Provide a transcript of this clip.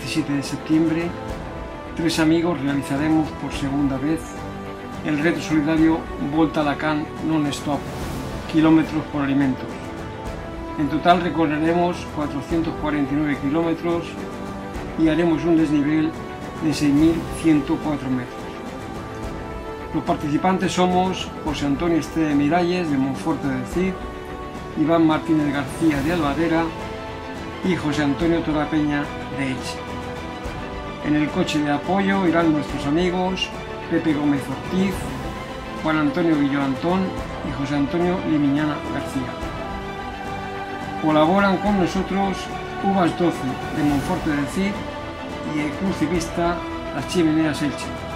17 de septiembre, tres amigos realizaremos por segunda vez el reto solidario Volta Alacant Non-Stop, kilómetros por alimentos. En total recorreremos 449 kilómetros y haremos un desnivel de 6.104 metros. Los participantes somos José Antonio Esteve Miralles de Monforte del Cid, Iván Martínez García de Albadera y José Antonio Torapeña de Elche. En el coche de apoyo irán nuestros amigos Pepe Gómez Ortiz, Juan Antonio Guilló Antón y José Antonio Limiñana García. Colaboran con nosotros Uvas 12 de Monforte del Cid y el Club Ciclista Las Chimeneas Elche.